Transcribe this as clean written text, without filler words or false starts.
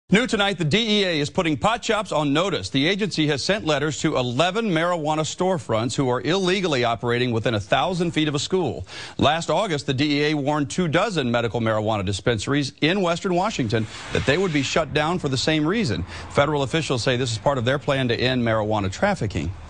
New tonight, the DEA is putting pot shops on notice. The agency has sent letters to 11 marijuana storefronts who are illegally operating within 1,000 feet of a school. Last August, the DEA warned 24 medical marijuana dispensaries in Western Washington that they would be shut down for the same reason. Federal officials say this is part of their plan to end marijuana trafficking.